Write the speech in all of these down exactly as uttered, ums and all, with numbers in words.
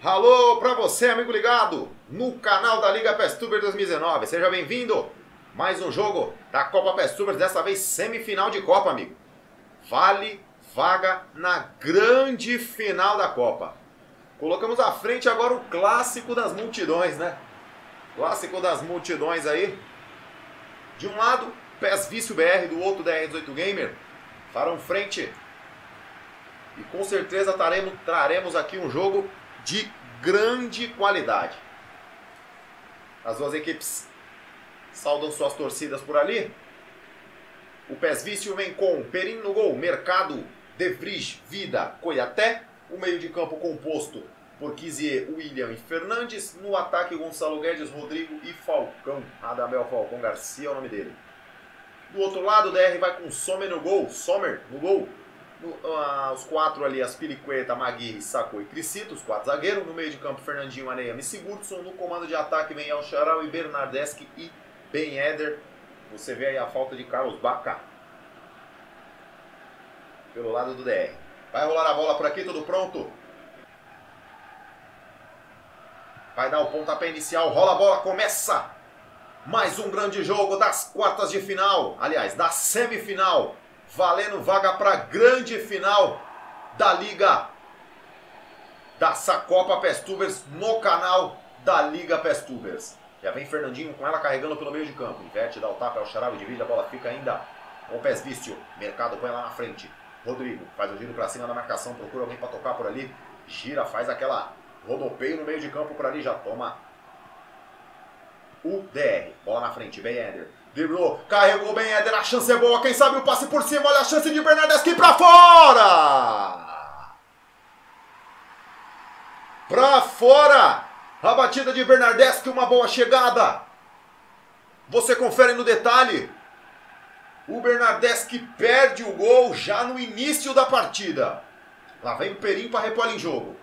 Alô pra você, amigo ligado no canal da Liga PESTuber dois mil e dezenove. Seja bem-vindo. Mais um jogo da Copa PESTuber, dessa vez semifinal de Copa, amigo. Vale vaga na grande final da Copa. Colocamos à frente agora o clássico das multidões, né? Clássico das multidões aí. De um lado, PESVício B R, do outro, D R dezoito Gamer. Farão frente. E com certeza taremos, traremos aqui um jogo de grande qualidade. As duas equipes saudam suas torcidas por ali. O PESVício vem com Perim no gol, Mercado, De Vries, Vida, Coiaté. O meio de campo composto por Kizier, William e Fernandes. No ataque, Gonçalo Guedes, Rodrigo e Falcão. Radamel Falcão Garcia é o nome dele. Do outro lado, o D R vai com Sommer no gol. Sommer no gol. No, uh, os quatro ali, Aspilicueta, Maguire, Sacco e Crisito, os quatro zagueiros. No meio de campo, Fernandinho, Aneyama e Sigurdsson. No comando de ataque vem El Shaarawy, Bernardeschi e Ben Yedder. Você vê aí a falta de Carlos Bacca pelo lado do D R. Vai rolar a bola por aqui, tudo pronto. Vai dar o pontapé inicial, rola a bola, começa mais um grande jogo das quartas de final. Aliás, da semifinal. Valendo vaga para a grande final da Liga da Copa PESTubers no canal da Liga PESTubers. Já vem Fernandinho com ela carregando pelo meio de campo. Inverte, dá o tapa, é o Shaarawy, divide, a bola fica ainda com o PESVício. Mercado põe lá na frente. Rodrigo faz o giro para cima da marcação, procura alguém para tocar por ali. Gira, faz aquela rodopeio no meio de campo por ali, já toma o D R. Bola na frente, Ben Yedder. Driblou, carregou Ben Yedder, a chance é boa, quem sabe o passe por cima, olha a chance de Bernardeschi para fora! Para fora! A batida de Bernardeschi, uma boa chegada. Você confere no detalhe. O Bernardeschi perde o gol já no início da partida. Lá vem o Perim para repor em jogo.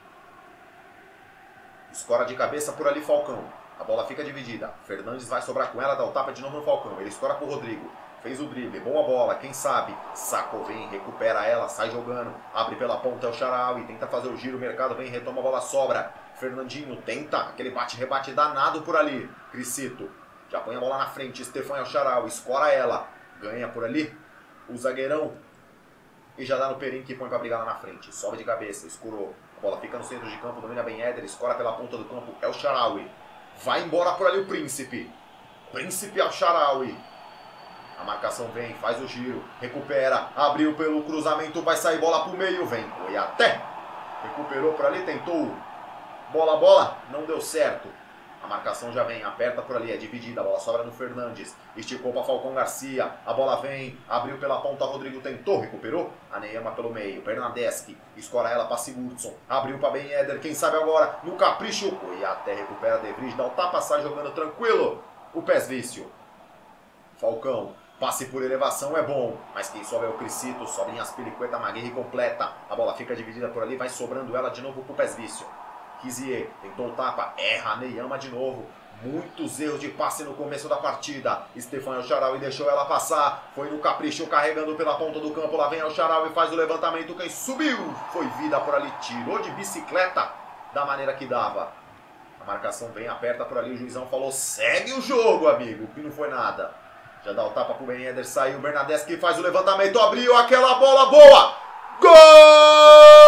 Escora de cabeça por ali Falcão. A bola fica dividida. Fernandes vai sobrar com ela, dá o tapa de novo no Falcão. Ele escora pro Rodrigo. Fez o drible. Boa bola, quem sabe? Sacco vem, recupera ela, sai jogando. Abre pela ponta, é o Shaarawy. Tenta fazer o giro, o Mercado vem, retoma a bola, sobra. Fernandinho tenta aquele bate-rebate danado por ali. Crisito já põe a bola na frente. Stefan é o Shaarawy, escora ela. Ganha por ali o zagueirão. E já dá no Perim que põe pra brigar lá na frente. Sobe de cabeça, escurou. A bola fica no centro de campo, domina Ben Yedder, escora pela ponta do campo, é o Shaarawy. Vai embora por ali o Príncipe. Príncipe é o Shaarawy. A marcação vem, faz o giro, recupera, abriu pelo cruzamento, vai sair bola pro meio, vem Coiaté. Recuperou por ali, tentou. Bola, bola, não deu certo. A marcação já vem, aperta por ali, é dividida, a bola sobra no Fernandes. Esticou para Falcão Garcia, a bola vem, abriu pela ponta, Rodrigo tentou, recuperou. Aneyama pelo meio, Bernardeschi, escora ela para Sigurdsson, abriu para Ben Yedder, quem sabe agora, no capricho. E até recupera De Vries, dá o tapa, sai jogando tranquilo. O PESVício. Falcão, passe por elevação é bom, mas quem sobe é o Crisito, sobe em Aspilicueta, Maguire completa. A bola fica dividida por ali, vai sobrando ela de novo pro PESVício. Kizier tentou o tapa, erra, Aneyama de novo. Muitos erros de passe no começo da partida. Stefan El Shaarawy deixou ela passar. Foi no capricho, carregando pela ponta do campo. Lá vem El Shaarawy, faz o levantamento. Quem subiu foi Vida por ali. Tirou de bicicleta da maneira que dava. A marcação vem, aperta por ali. O juizão falou, segue o jogo, amigo. Que não foi nada. Já dá o tapa pro Ben Yedder, saiu. Bernardeschi faz o levantamento, abriu aquela bola boa. Gol!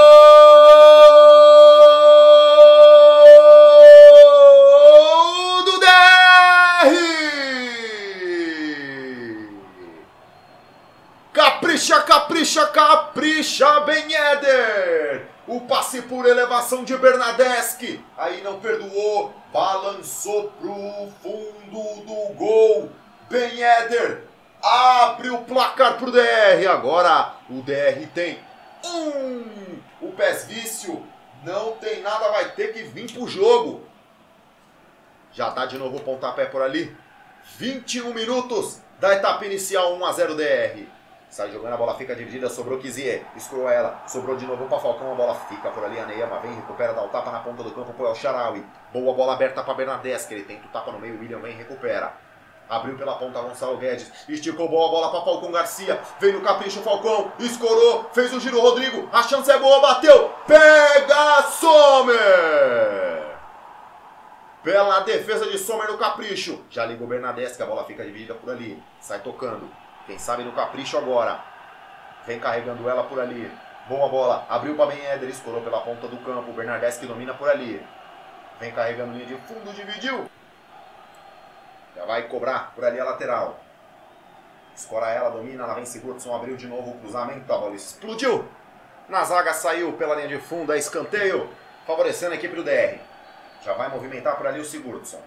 Capricha, capricha, capricha, Ben Yedder. O passe por elevação de Bernardeschi. Aí não perdoou. Balançou pro fundo do gol. Ben Yedder abre o placar pro D R. Agora o D R tem um. O PESVício não tem nada, vai ter que vir pro jogo. Já tá de novo o pontapé por ali. vinte e um minutos da etapa inicial, um a zero D R. Sai jogando, a bola fica dividida, sobrou Kizier, escurou ela, sobrou de novo para Falcão, a bola fica por ali, Aneyama vem, recupera, dá o tapa na ponta do campo, põe o Shaarawy. Boa bola aberta para Bernardeschi, ele tenta o tapa no meio, William vem, recupera. abriu pela ponta Gonçalo Guedes, esticou boa bola para Falcão Garcia, veio no capricho o Falcão, escorou, fez o giro Rodrigo, a chance é boa, bateu, pega Sommer! Pela defesa de Sommer no capricho, já ligou Bernardeschi, a bola fica dividida por ali, sai tocando, quem sabe no capricho agora, vem carregando ela por ali, boa bola, abriu para Ben Yedder, escorou pela ponta do campo, Bernardeschi domina por ali, vem carregando linha de fundo, dividiu, já vai cobrar por ali a lateral, escora ela, domina, lá vem Sigurdsson, abriu de novo o cruzamento, a bola explodiu, na zaga saiu pela linha de fundo, é escanteio, favorecendo a equipe do D R. Já vai movimentar por ali o Sigurdsson.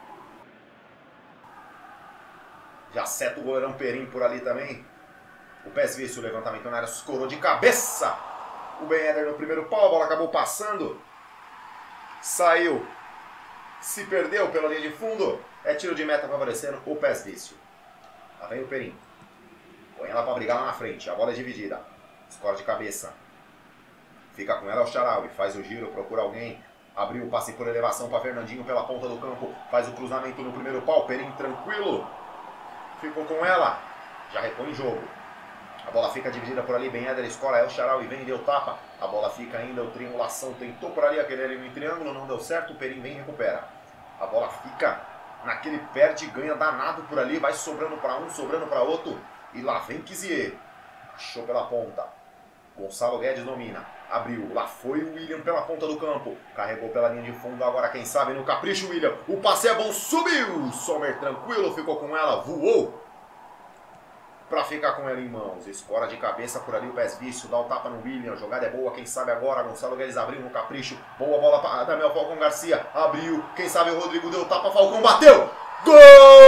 Já seta o goleirão Perim por ali também. O P E S Vício, o levantamento na área, escorou de cabeça. O Ben Yedder no primeiro pau, a bola acabou passando. Saiu. Se perdeu pela linha de fundo. É tiro de meta favorecendo o P E S Vício. Lá vem o Perim. Põe ela para brigar lá na frente. A bola é dividida. Escora de cabeça. Fica com ela o Charaui. Faz o giro, procura alguém. Abriu o passe por elevação para Fernandinho pela ponta do campo. Faz o cruzamento no primeiro pau. Perim tranquilo. Ficou com ela. Já repõe o jogo. A bola fica dividida por ali. Ben Yedder escola. É o Charaui. Vem e deu tapa. A bola fica ainda. O triangulação tentou por ali aquele ali no triângulo. Não deu certo. O Perim vem e recupera. A bola fica naquele perde e ganha danado por ali. Vai sobrando para um, sobrando para outro. E lá vem Kizier. Achou pela ponta. Gonçalo Guedes domina. Abriu, lá foi o William pela ponta do campo. Carregou pela linha de fundo, agora quem sabe no capricho William. O passe é bom, subiu. Sommer tranquilo, ficou com ela, voou. Pra ficar com ela em mãos. Escora de cabeça por ali o P E S Vício. Dá o tapa no William, a jogada é boa, quem sabe agora. Gonçalo Guedes abriu no capricho. Boa bola para Damião Falcão Garcia. Abriu, quem sabe o Rodrigo deu tapa, Falcão bateu. Gol!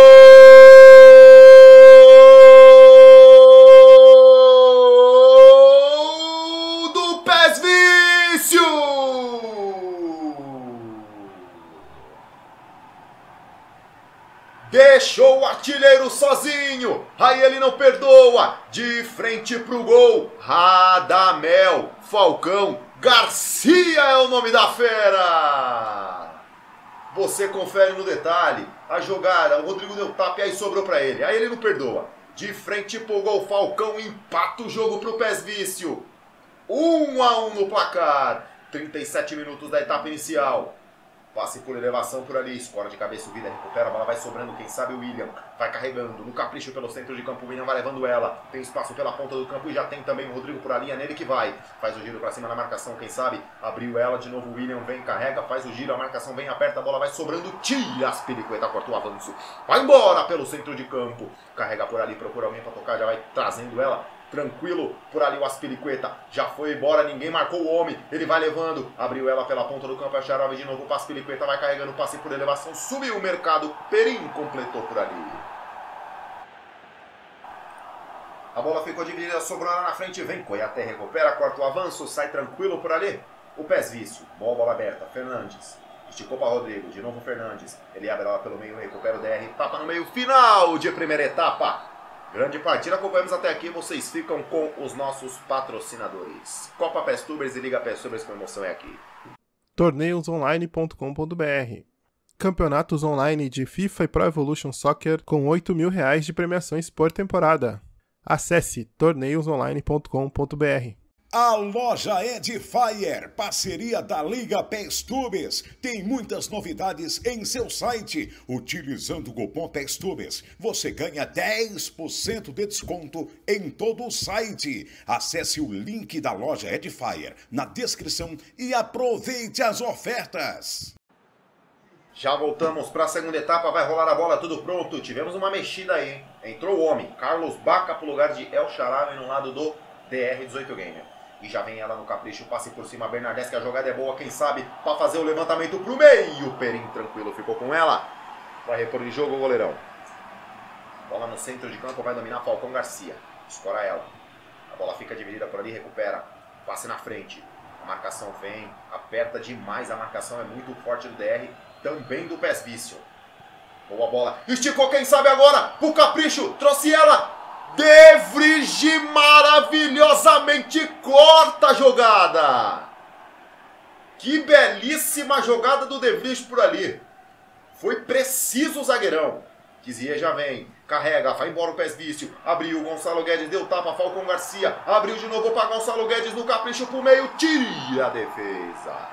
Deixou o artilheiro sozinho, aí ele não perdoa, de frente pro gol, Radamel Falcão Garcia é o nome da fera. Você confere no detalhe, a jogada, o Rodrigo deu tapa e aí sobrou pra ele, aí ele não perdoa, de frente pro gol, Falcão empata o jogo pro P E S Vício, um a um no placar, trinta e sete minutos da etapa inicial. Passe por elevação por ali, escora de cabeça o Vida, recupera, a bola vai sobrando, quem sabe o William, vai carregando, no capricho pelo centro de campo, o William vai levando ela, tem espaço pela ponta do campo e já tem também o Rodrigo por ali, é nele que vai, faz o giro pra cima na marcação, quem sabe, abriu ela, de novo o William vem, carrega, faz o giro, a marcação vem aperta, a bola vai sobrando, tira as Aspilicueta, corta o avanço, vai embora pelo centro de campo, carrega por ali, procura alguém pra tocar, já vai trazendo ela, tranquilo, por ali o Aspilicueta, já foi embora, ninguém marcou o homem, ele vai levando, abriu ela pela ponta do campo, é Xarave de novo, o Aspilicueta vai carregando, passe por elevação, subiu o mercado, Perim completou por ali. A bola ficou dividida, sobrou lá na frente, vem, Coiaté recupera, corta o avanço, sai tranquilo por ali, o P E S Vício, boa bola aberta, Fernandes, esticou para Rodrigo, de novo Fernandes, ele abre ela pelo meio, recupera o D R, tapa no meio, final de primeira etapa. Grande partida, acompanhamos até aqui, vocês ficam com os nossos patrocinadores. Copa PESTubers e Liga PESTubers, com emoção é aqui. torneios online ponto com ponto br. Campeonatos online de FIFA e Pro Evolution Soccer com oito mil reais de premiações por temporada. Acesse torneios online ponto com ponto br. A loja Edifier, parceria da Liga PESTubers, tem muitas novidades em seu site. Utilizando o cupom PESTubers, você ganha dez por cento de desconto em todo o site. Acesse o link da loja Edifier na descrição e aproveite as ofertas. Já voltamos para a segunda etapa, vai rolar a bola, tudo pronto. Tivemos uma mexida aí, hein? Entrou o homem, Carlos Baca para o lugar de El Xarave no lado do D R dezoito Gamer. E já vem ela no capricho, passe por cima, Bernardeschi, a jogada é boa, quem sabe, para fazer o levantamento pro meio. Perim tranquilo, ficou com ela. Vai repor de jogo o goleirão. Bola no centro de campo, vai dominar Falcão Garcia. Escora ela. A bola fica dividida por ali, recupera. Passe na frente. A marcação vem, aperta demais, a marcação é muito forte do D R, também do P E S Vício. Boa bola, esticou, quem sabe agora, pro capricho, trouxe ela. De Vrij maravilhosamente corta a jogada. Que belíssima jogada do De Vrij por ali. Foi preciso o zagueirão. Kizier já vem, carrega, vai embora o pés vício, abriu, Gonçalo Guedes deu tapa, Falcão Garcia, abriu de novo para Gonçalo Guedes no capricho pro meio, tira a defesa.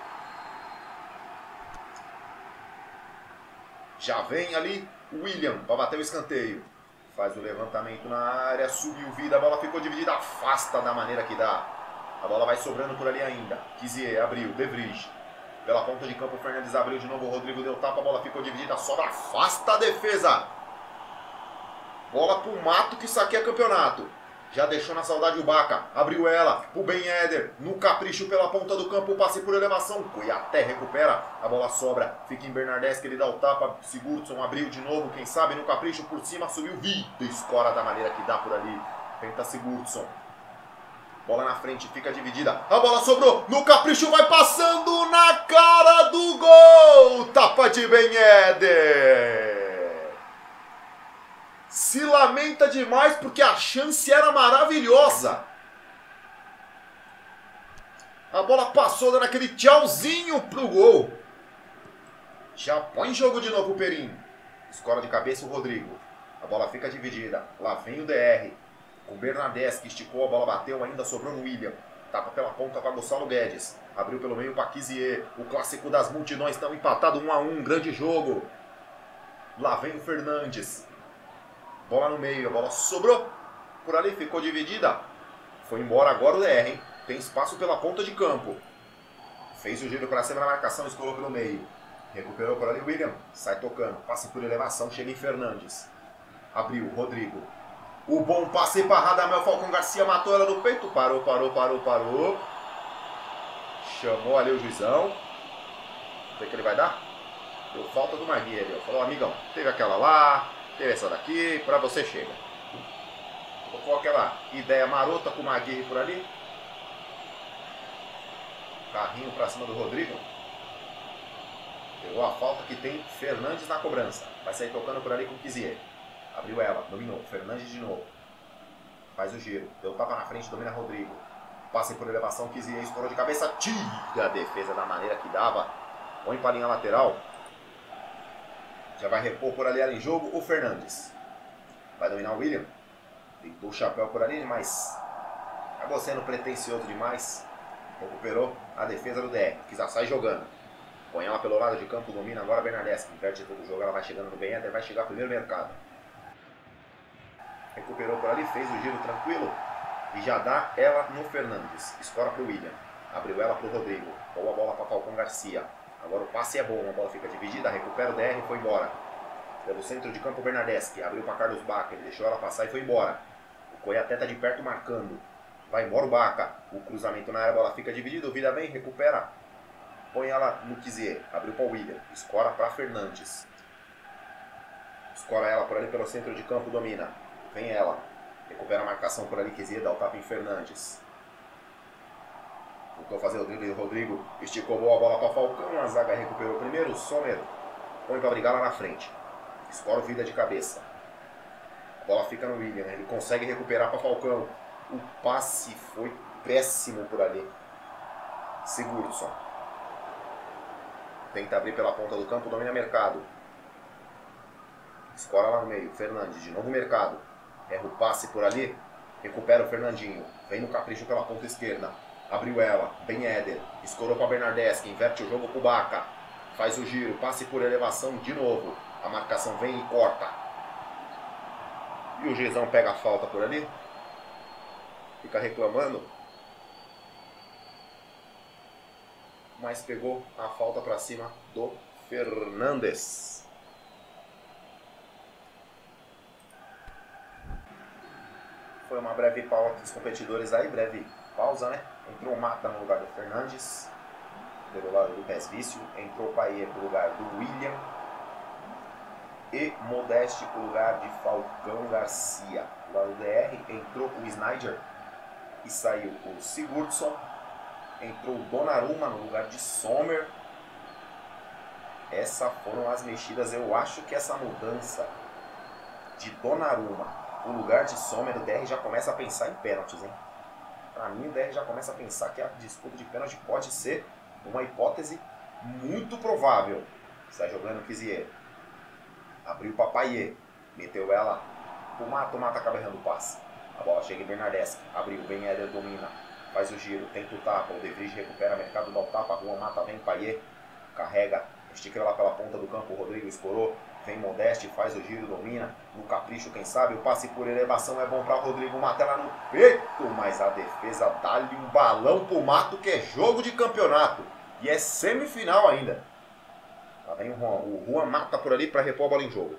Já vem ali o William para bater o escanteio. Faz o levantamento na área, subiu vida, a bola ficou dividida, afasta da maneira que dá. A bola vai sobrando por ali ainda. Kizier abriu, De Vries. Pela ponta de campo, o Fernandes abriu de novo, o Rodrigo deu tapa, a bola ficou dividida, sobra, afasta a defesa. Bola pro mato que saqueia campeonato. Já deixou na saudade o Baca, abriu ela, o Ben Yedder, no capricho pela ponta do campo, passe por elevação, Cuiaté recupera, a bola sobra, fica em Bernardeschi, ele dá o tapa, Sigurdsson abriu de novo, quem sabe no capricho por cima, subiu, vida, escora da maneira que dá por ali, tenta Sigurdsson. Bola na frente, fica dividida, a bola sobrou, no capricho vai passando na cara do gol, tapa de Ben Yedder. Se lamenta demais porque a chance era maravilhosa. A bola passou dando aquele tchauzinho pro gol. Já põe em jogo de novo o Perim. Escora de cabeça o Rodrigo. A bola fica dividida. Lá vem o D R. O Bernardeschi que esticou, a bola bateu, ainda sobrou no William. Tapa pela ponta para Gonçalo Guedes. Abriu pelo meio para Kizier. O clássico das multidões estão empatados um a um. Grande jogo. Lá vem o Fernandes. Bola no meio, a bola sobrou. Por ali ficou dividida. Foi embora agora o D R, hein? Tem espaço pela ponta de campo. Fez o giro para cima na marcação, escolou pelo meio. Recuperou por ali o William. Sai tocando. Passe por elevação, chega em Fernandes. Abriu, Rodrigo. O bom passe para Radamel, Falcão Garcia matou ela no peito. Parou, parou, parou, parou. Chamou ali o juizão. O que, que ele vai dar? Deu falta do Magui ali. Falou, amigão, teve aquela lá. Teve essa daqui, pra você chega. Colocou aquela ideia marota com o Maguire por ali. Carrinho pra cima do Rodrigo. Pegou a falta que tem Fernandes na cobrança. Vai sair tocando por ali com o Kizier. Abriu ela, dominou. Fernandes de novo. Faz o giro. Deu tapa na frente, domina Rodrigo. Passe por elevação, Kizier estourou de cabeça. Tira a defesa da maneira que dava. Põe pra linha lateral. Já vai repor por ali em jogo o Fernandes. Vai dominar o William. Tentou o chapéu por ali, mas acabou sendo pretencioso demais. Recuperou a defesa do D R. Quizá sai jogando. Põe ela pelo lado de campo, domina agora a Bernardeschi. Inverte todo o jogo, ela vai chegando no Ben Yedder, vai chegar primeiro mercado. Recuperou por ali, fez o giro tranquilo. E já dá ela no Fernandes. Escora para o William. Abriu ela para o Rodrigo. Boa bola para Falcão Garcia. Agora o passe é bom, a bola fica dividida, recupera o D R e foi embora. Pelo centro de campo o Bernardeschi, abriu para Carlos Baca, ele deixou ela passar e foi embora. O Cuiaté tá de perto marcando. Vai embora o Baca, o cruzamento na área, a bola fica dividida, o Vida vem, recupera. Põe ela no Kizier, abriu para o William, escora para Fernandes. Escora ela por ali pelo centro de campo, domina. Vem ela, recupera a marcação por ali, Kizier, dá o tapa em Fernandes. Voltou a fazer o drible do Rodrigo, esticou boa bola para Falcão, a zaga recuperou primeiro, o Sommer põe para brigar lá na frente. Escora o Vida de cabeça. A bola fica no William, ele consegue recuperar para Falcão. O passe foi péssimo por ali. Sigurdsson. Tenta abrir pela ponta do campo, domina mercado. Escora lá no meio, Fernandes, de novo mercado. Erra o passe por ali, recupera o Fernandinho. Vem no capricho pela ponta esquerda. Abriu ela, Ben Yedder, escorou para Bernardeschi, inverte o jogo para o Baca. Faz o giro, passe por elevação de novo. A marcação vem e corta. E o Gizão pega a falta por ali. Fica reclamando. Mas pegou a falta para cima do Fernandes. Foi uma breve pausa dos competidores aí, breve pausa, né? Entrou o Mata no lugar do Fernandes, pelo lado do pés vício. Entrou o Paier no lugar do William. E Modeste no lugar de Falcão Garcia. Do lado do D R entrou o Snyder e saiu o Sigurdsson. Entrou o Donnarumma no lugar de Sommer. Essas foram as mexidas. Eu acho que essa mudança de Donnarumma no lugar de Sommer, o D R já começa a pensar em pênaltis, hein? Para mim, o D R já começa a pensar que a disputa de pênalti pode ser uma hipótese muito provável. Está jogando o Kizier. Abriu para Payet. Meteu ela pro Mata, o Mata acaba errando o passe. A bola chega em Bernardeschi. Abriu, Ben Yedder domina. Faz o giro, tenta o tapa. O De Vries recupera, mercado dá o tapa. Juan Mata vem, Payet. Carrega, estica lá pela ponta do campo. O Rodrigo escorou. Vem Modeste, faz o giro, domina. No capricho, quem sabe, o passe por elevação é bom para Rodrigo. Mata ela no peito. Mas a defesa dá-lhe um balão pro Mato, que é jogo de campeonato. E é semifinal ainda. Lá vem o Juan. O Juan Mata por ali para repor a bola em jogo.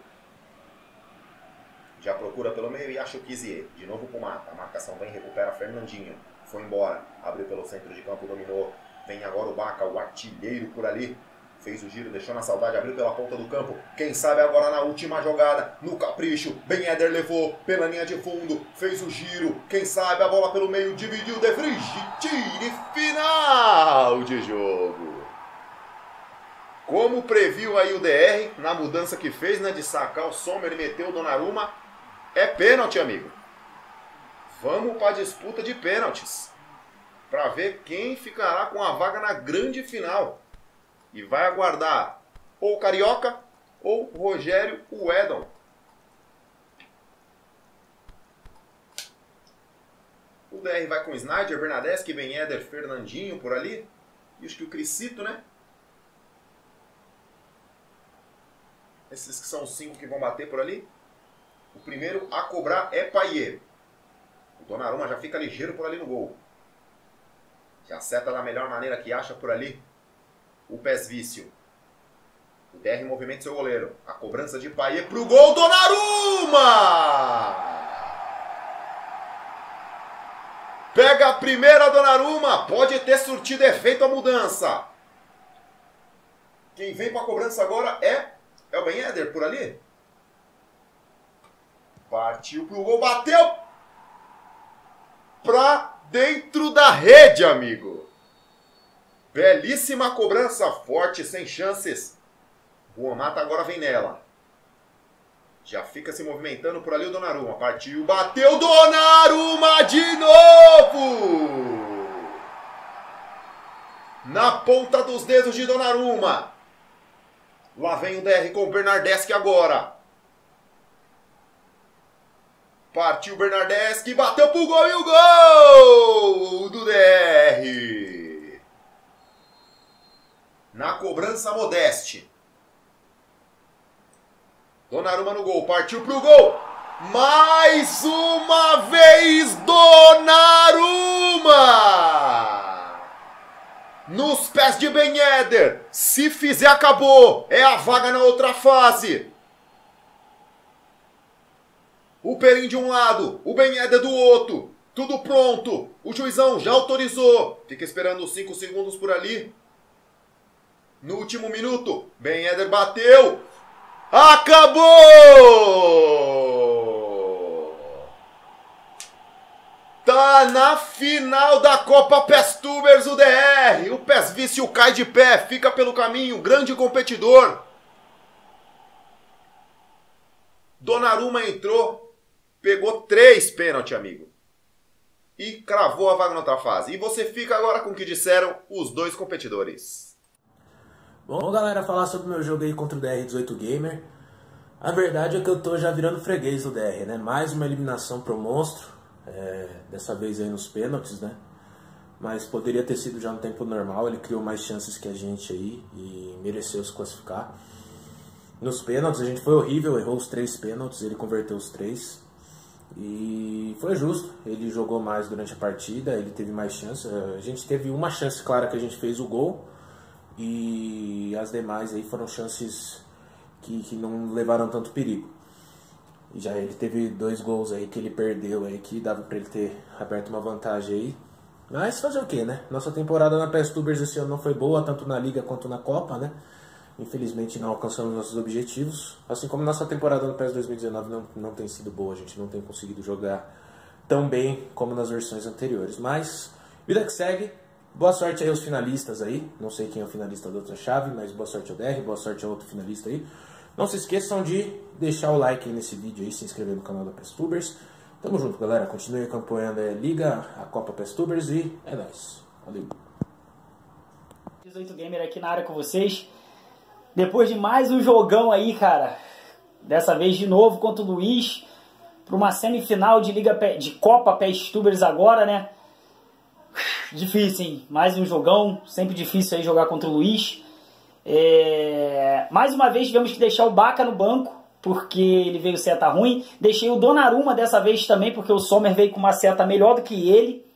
Já procura pelo meio e acha o Kizier. De novo pro Mata. A marcação vem, recupera Fernandinho. Foi embora. Abriu pelo centro de campo, dominou. Vem agora o Baca, o artilheiro por ali. Fez o giro, deixou na saudade, abriu pela ponta do campo. Quem sabe agora na última jogada, no capricho. Ben Yedder levou pela linha de fundo. Fez o giro. Quem sabe a bola pelo meio, dividiu. De Vries, tire final de jogo. Como previu aí o D R, na mudança que fez, né, de sacar o Sommer e meter o Donnarumma, é pênalti, amigo. Vamos para a disputa de pênaltis. Para ver quem ficará com a vaga na grande final. E vai aguardar ou o Carioca ou o Rogério Uedon. O D R vai com o Snyder, Bernardeschi, Ben Yedder, Fernandinho por ali. E acho que o Crisito, né? Esses que são os cinco que vão bater por ali. O primeiro a cobrar é Payet. O Donnarumma já fica ligeiro por ali no gol. Já acerta da melhor maneira que acha por ali. O Pesvício. O D R movimenta seu goleiro. A cobrança de Payet pro gol. Donnarumma! Pega a primeira, Donnarumma. Pode ter surtido efeito a mudança. Quem vem para a cobrança agora é, é o Ben Yedder por ali. Partiu pro gol. Bateu pra dentro da rede, amigo. Belíssima cobrança, forte, sem chances. Juan Mata agora vem nela. Já fica se movimentando por ali o Donnarumma. Partiu, bateu, Donnarumma de novo! Na ponta dos dedos de Donnarumma. Lá vem o D R com o Bernardeschi agora. Partiu o Bernardeschi, bateu pro gol e o gol do D R. Na cobrança, Modeste. Donnarumma no gol. Partiu pro gol. Mais uma vez, Donnarumma. Nos pés de Ben Yedder. Se fizer, acabou. É a vaga na outra fase. O Perin de um lado. O Ben Yedder do outro. Tudo pronto. O juizão já autorizou. Fica esperando os cinco segundos por ali. No último minuto, Ben Yedder bateu. Acabou! Tá na final da Copa PESTubers o D R. O Pesvício cai de pé, fica pelo caminho, grande competidor. Donnarumma entrou, pegou três pênaltis, amigo. E cravou a vaga na outra fase. E você fica agora com o que disseram os dois competidores. Bom, galera, falar sobre o meu jogo aí contra o D R dezoito Gamer. A verdade é que eu tô já virando freguês do D R, né? Mais uma eliminação pro monstro, é, dessa vez aí nos pênaltis, né? Mas poderia ter sido já no tempo normal, ele criou mais chances que a gente aí e mereceu se classificar. Nos pênaltis a gente foi horrível, errou os três pênaltis, ele converteu os três. E foi justo, ele jogou mais durante a partida, ele teve mais chances. A gente teve uma chance clara que a gente fez o gol. E as demais aí foram chances que, que não levaram tanto perigo. E já ele teve dois gols aí que ele perdeu aí, que dava pra ele ter aberto uma vantagem aí. Mas fazer o que, né? Nossa temporada na PESTubers esse ano não foi boa, tanto na Liga quanto na Copa, né? Infelizmente não alcançamos nossos objetivos. Assim como nossa temporada no PES dois mil e dezenove não, não tem sido boa, a gente não tem conseguido jogar tão bem como nas versões anteriores. Mas, vida que segue. Boa sorte aí aos finalistas aí. Não sei quem é o finalista da outra chave, mas boa sorte ao D R, boa sorte ao outro finalista aí. Não se esqueçam de deixar o like aí nesse vídeo aí, se inscrever no canal da PESTubers. Tamo junto, galera. Continue acompanhando a Liga, a Copa PESTubers e é nóis. Valeu. dezoito Gamer aqui na área com vocês. Depois de mais um jogão aí, cara. Dessa vez de novo contra o Luiz, para uma semifinal de Liga de Copa PESTubers agora, né? Difícil, hein? Mais um jogão, sempre difícil aí jogar contra o Luiz. É... Mais uma vez tivemos que deixar o Baca no banco, porque ele veio seta ruim. Deixei o Donnarumma dessa vez também, porque o Sommer veio com uma seta melhor do que ele.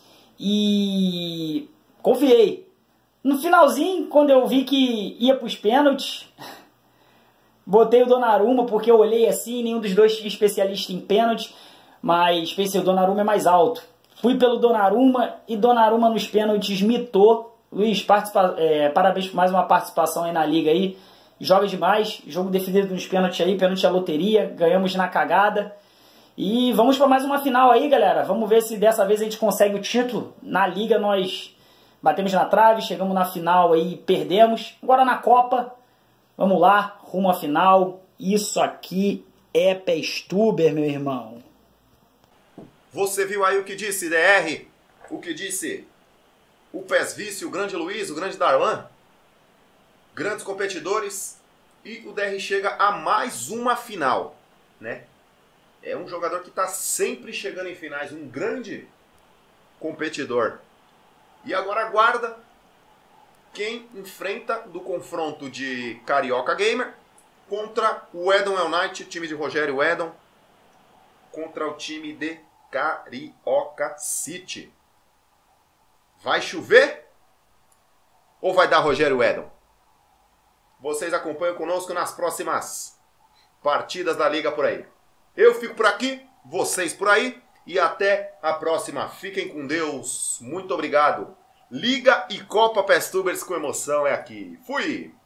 E confiei. No finalzinho, quando eu vi que ia para os pênaltis, botei o Donnarumma, porque eu olhei assim, nenhum dos dois tinha especialista em pênaltis, mas pensei, o Donnarumma é mais alto. Fui pelo Donnarumma e Donnarumma nos pênaltis mitou. Luiz, participa é, parabéns por mais uma participação aí na liga aí. Joga demais, jogo definido nos pênaltis aí, pênalti à loteria, ganhamos na cagada. E vamos para mais uma final aí, galera. Vamos ver se dessa vez a gente consegue o título. Na liga nós batemos na trave, chegamos na final aí, perdemos. Agora na Copa, vamos lá, rumo à final. Isso aqui é PESTuber, meu irmão. Você viu aí o que disse, D R? O que disse o PESVice, o grande Luiz, o grande Darlan? Grandes competidores. E o D R chega a mais uma final, né? É um jogador que está sempre chegando em finais, um grande competidor. E agora aguarda quem enfrenta do confronto de Carioca Gamer contra o Edon El Knight, time de Rogério Edon, contra o time de Carioca City. Vai chover ou vai dar Rogério Edon? Vocês acompanham conosco nas próximas partidas da Liga por aí. Eu fico por aqui, vocês por aí, e até a próxima. Fiquem com Deus, muito obrigado. Liga e Copa PESTubers com emoção é aqui. Fui!